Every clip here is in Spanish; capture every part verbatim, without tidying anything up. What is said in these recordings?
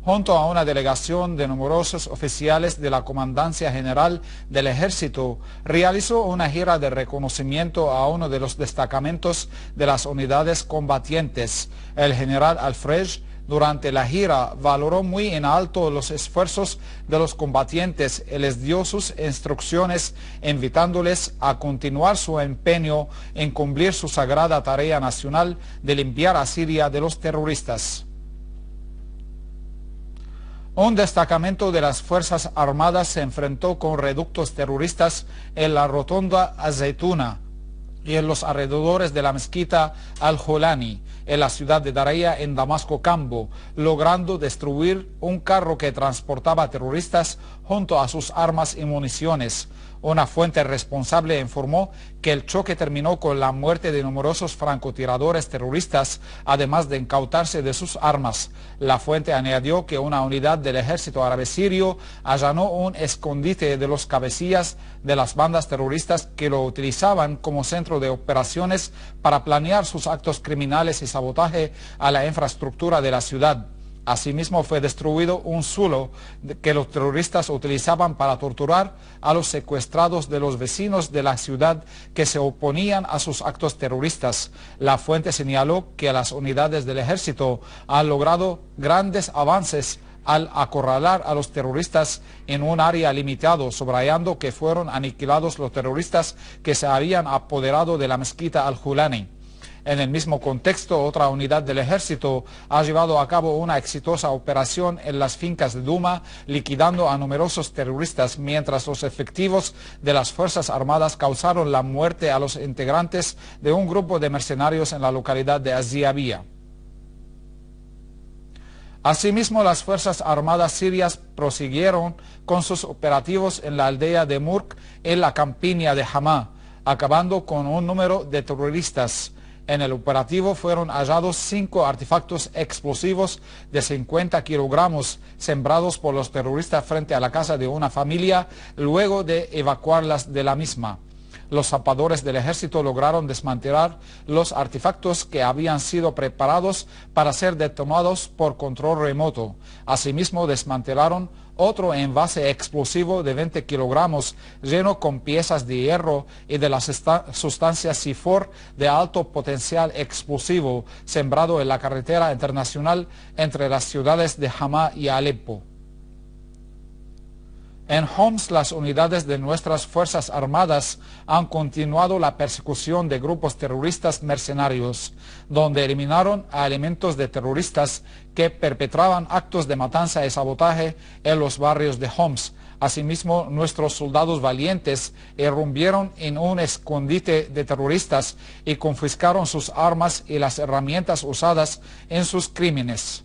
junto a una delegación de numerosos oficiales de la Comandancia General del Ejército, realizó una gira de reconocimiento a uno de los destacamentos de las unidades combatientes. El general Alfred, durante la gira, valoró muy en alto los esfuerzos de los combatientes y les dio sus instrucciones, invitándoles a continuar su empeño en cumplir su sagrada tarea nacional de limpiar a Siria de los terroristas. Un destacamento de las Fuerzas Armadas se enfrentó con reductos terroristas en la rotonda Azeituna y en los alrededores de la mezquita Al-Jolani, en la ciudad de Daraya, en Damasco Campo, logrando destruir un carro que transportaba terroristas junto a sus armas y municiones. Una fuente responsable informó que el choque terminó con la muerte de numerosos francotiradores terroristas, además de incautarse de sus armas. La fuente añadió que una unidad del ejército árabe sirio allanó un escondite de los cabecillas de las bandas terroristas que lo utilizaban como centro de operaciones para planear sus actos criminales y sabotaje a la infraestructura de la ciudad. Asimismo, fue destruido un zulo que los terroristas utilizaban para torturar a los secuestrados de los vecinos de la ciudad que se oponían a sus actos terroristas. La fuente señaló que las unidades del ejército han logrado grandes avances al acorralar a los terroristas en un área limitado, subrayando que fueron aniquilados los terroristas que se habían apoderado de la mezquita Al-Jolani. En el mismo contexto, otra unidad del ejército ha llevado a cabo una exitosa operación en las fincas de Duma, liquidando a numerosos terroristas, mientras los efectivos de las Fuerzas Armadas causaron la muerte a los integrantes de un grupo de mercenarios en la localidad de Aziabia. Asimismo, las Fuerzas Armadas sirias prosiguieron con sus operativos en la aldea de Murk, en la campiña de Hamá, acabando con un número de terroristas. En el operativo fueron hallados cinco artefactos explosivos de cincuenta kilogramos sembrados por los terroristas frente a la casa de una familia luego de evacuarlas de la misma. Los zapadores del ejército lograron desmantelar los artefactos que habían sido preparados para ser detonados por control remoto. Asimismo, desmantelaron otro envase explosivo de veinte kilogramos lleno con piezas de hierro y de la sustancia C cuatro de alto potencial explosivo sembrado en la carretera internacional entre las ciudades de Hamá y Alepo. En Homs, las unidades de nuestras Fuerzas Armadas han continuado la persecución de grupos terroristas mercenarios, donde eliminaron a elementos de terroristas que perpetraban actos de matanza y sabotaje en los barrios de Homs. Asimismo, nuestros soldados valientes irrumpieron en un escondite de terroristas y confiscaron sus armas y las herramientas usadas en sus crímenes.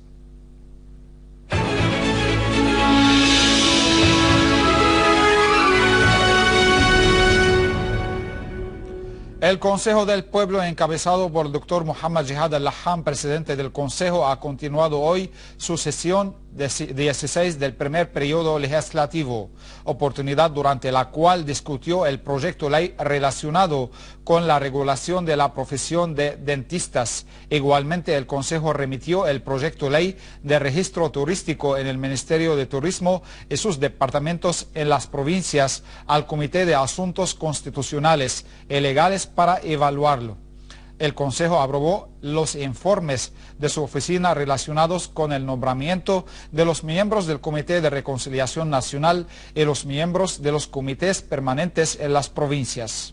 El Consejo del Pueblo, encabezado por el doctor Muhammad Jihad al-Laham, presidente del Consejo, ha continuado hoy su sesión dieciséis del primer periodo legislativo, oportunidad durante la cual discutió el proyecto de ley relacionado con la regulación de la profesión de dentistas. Igualmente, el Consejo remitió el proyecto de ley de registro turístico en el Ministerio de Turismo y sus departamentos en las provincias al Comité de Asuntos Constitucionales y Legales para evaluarlo. El Consejo aprobó los informes de su oficina relacionados con el nombramiento de los miembros del Comité de Reconciliación Nacional y los miembros de los comités permanentes en las provincias.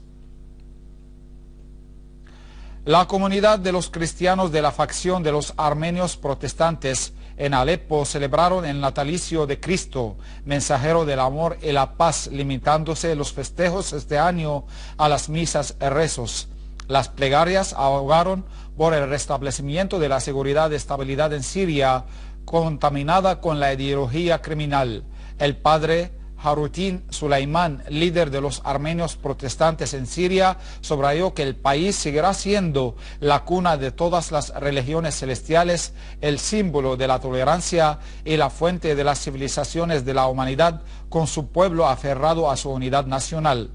La comunidad de los cristianos de la facción de los armenios protestantes en Alepo celebraron el natalicio de Cristo, mensajero del amor y la paz, limitándose los festejos este año a las misas y rezos. Las plegarias abogaron por el restablecimiento de la seguridad y estabilidad en Siria, contaminada con la ideología criminal. El padre Harutin Sulaimán, líder de los armenios protestantes en Siria, subrayó que el país seguirá siendo la cuna de todas las religiones celestiales, el símbolo de la tolerancia y la fuente de las civilizaciones de la humanidad, con su pueblo aferrado a su unidad nacional.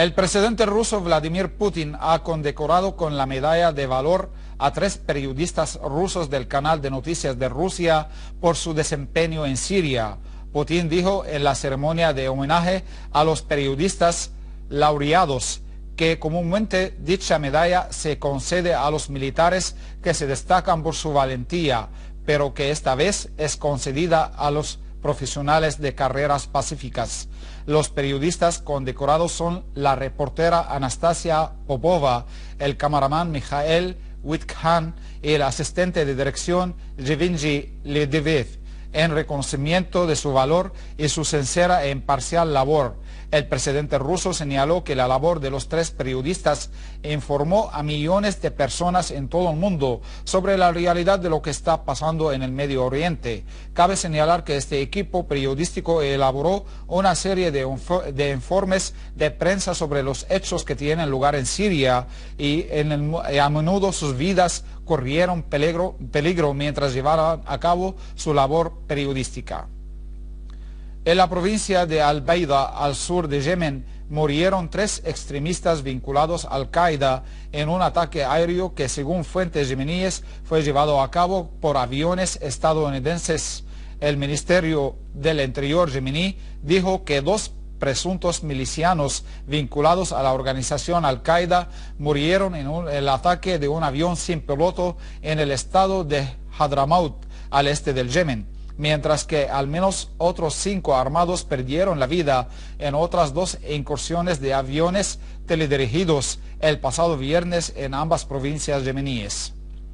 El presidente ruso Vladimir Putin ha condecorado con la medalla de valor a tres periodistas rusos del canal de noticias de Rusia por su desempeño en Siria. Putin dijo en la ceremonia de homenaje a los periodistas laureados que comúnmente dicha medalla se concede a los militares que se destacan por su valentía, pero que esta vez es concedida a los profesionales de carreras pacíficas. Los periodistas condecorados son la reportera Anastasia Popova, el cameraman Mikhail Witkhan y el asistente de dirección Yevgeny Ledevev, en reconocimiento de su valor y su sincera e imparcial labor. El presidente ruso señaló que la labor de los tres periodistas informó a millones de personas en todo el mundo sobre la realidad de lo que está pasando en el Medio Oriente. Cabe señalar que este equipo periodístico elaboró una serie de, de informes de prensa sobre los hechos que tienen lugar en Siria y en el, a menudo sus vidas corrieron peligro, peligro mientras llevaban a cabo su labor periodística. En la provincia de Al-Baida, al sur de Yemen, murieron tres extremistas vinculados a Al-Qaeda en un ataque aéreo que, según fuentes yemeníes, fue llevado a cabo por aviones estadounidenses. El Ministerio del Interior yemení dijo que dos presuntos milicianos vinculados a la organización Al-Qaeda murieron en un, el ataque de un avión sin piloto en el estado de Hadramaut, al este del Yemen, mientras que al menos otros cinco armados perdieron la vida en otras dos incursiones de aviones teledirigidos el pasado viernes en ambas provincias yemeníes.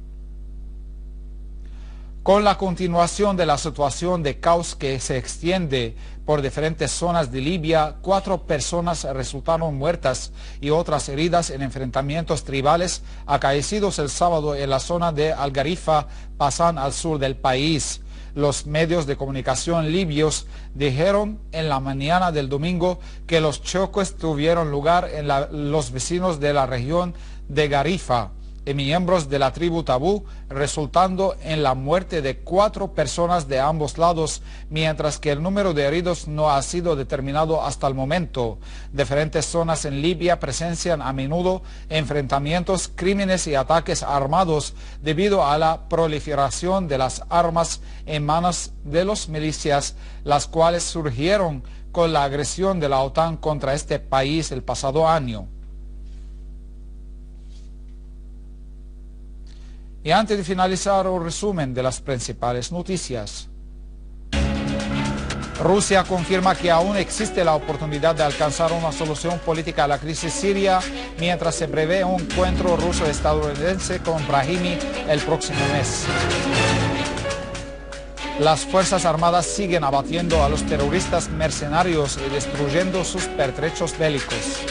Con la continuación de la situación de caos que se extiende por diferentes zonas de Libia, cuatro personas resultaron muertas y otras heridas en enfrentamientos tribales acaecidos el sábado en la zona de Al-Garifa, Pasan, al sur del país. Los medios de comunicación libios dijeron en la mañana del domingo que los choques tuvieron lugar en la, los vecinos de la región de Garifa y miembros de la tribu Tabú, resultando en la muerte de cuatro personas de ambos lados, mientras que el número de heridos no ha sido determinado hasta el momento. Diferentes zonas en Libia presencian a menudo enfrentamientos, crímenes y ataques armados debido a la proliferación de las armas en manos de los milicias, las cuales surgieron con la agresión de la OTAN contra este país el pasado año. Y antes de finalizar, un resumen de las principales noticias. Rusia confirma que aún existe la oportunidad de alcanzar una solución política a la crisis siria, mientras se prevé un encuentro ruso-estadounidense con Brahimi el próximo mes. Las Fuerzas Armadas siguen abatiendo a los terroristas mercenarios y destruyendo sus pertrechos bélicos.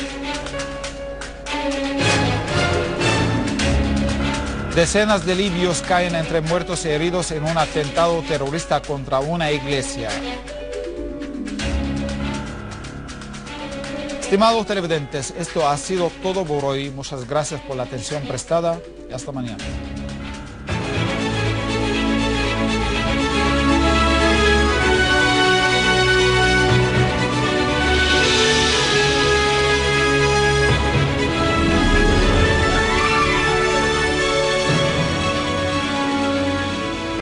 Decenas de libios caen entre muertos y heridos en un atentado terrorista contra una iglesia. Estimados televidentes, esto ha sido todo por hoy. Muchas gracias por la atención prestada y hasta mañana.